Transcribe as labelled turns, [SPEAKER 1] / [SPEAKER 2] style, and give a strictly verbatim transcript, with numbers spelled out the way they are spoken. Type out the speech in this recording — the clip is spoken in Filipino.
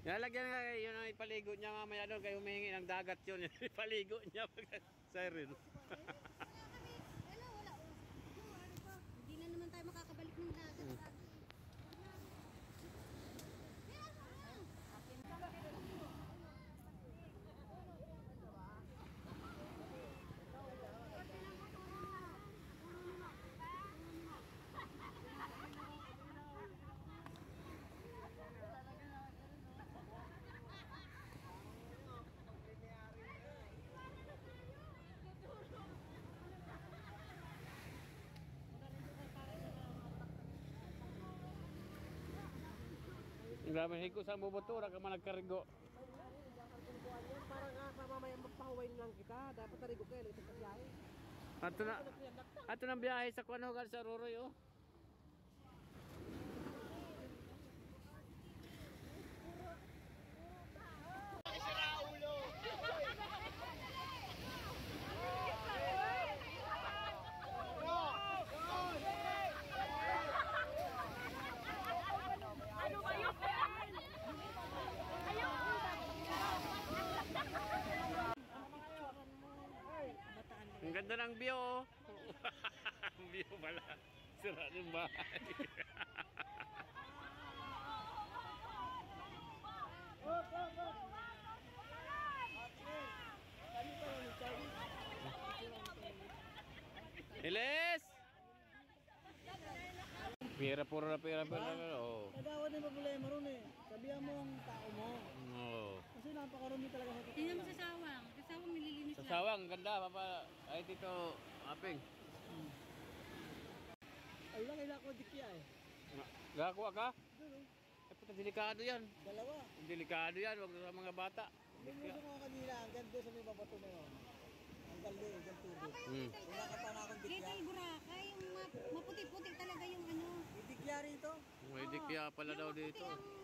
[SPEAKER 1] Lalagyan nga yun ang ipaligo niya mamaya doon kayo humihingi ng dagat yun. Ipaligo niya pag siren.
[SPEAKER 2] Wala, wala. Hindi na naman tayo makakabalik ng dagat.
[SPEAKER 1] Grabe hiko sa bubutura ka man nagkarigo.
[SPEAKER 3] Para nga sa mamaya magpahuwain lang kita, dapat narigo kayo ito sa biyahe.
[SPEAKER 1] Ato na ato nang biyahe sa kuno kan sa Ruroy oh.
[SPEAKER 2] Ano ba yun? Ayaw!
[SPEAKER 1] Ang ganda ng view oh. Ang view pala. Sira ng bahay. Iles! Pira pura na pira pira oh.
[SPEAKER 3] Kagawan din problema ron eh. Sabihan mo ang tao mo.
[SPEAKER 1] Oo.
[SPEAKER 3] Kasi napakarami talaga sa tao.
[SPEAKER 2] Tingnan mo sa sawang. Sa sawang nililinis
[SPEAKER 1] Sa
[SPEAKER 2] lang.
[SPEAKER 1] sawang ganda papa. Ay dito aping.
[SPEAKER 3] Hmm. Ay lang ila ko dikya eh.
[SPEAKER 1] Gakakuha ka?
[SPEAKER 3] Doon
[SPEAKER 1] Ay puta delikado yan.
[SPEAKER 3] dalawa.
[SPEAKER 1] Delikado yan wag sa mga bata.
[SPEAKER 3] Lumuso ko kanina hanggang doon sa may babato na yun. Hanggang doon, hanggang tubig.
[SPEAKER 1] Hmm.
[SPEAKER 3] Wala ka pa na akong dikya.
[SPEAKER 2] Little Boracay, yung maputi-puti talaga yung ano.
[SPEAKER 3] May dikya rito.
[SPEAKER 1] May dikya pala daw
[SPEAKER 2] Yung
[SPEAKER 1] dito.
[SPEAKER 2] maputi ang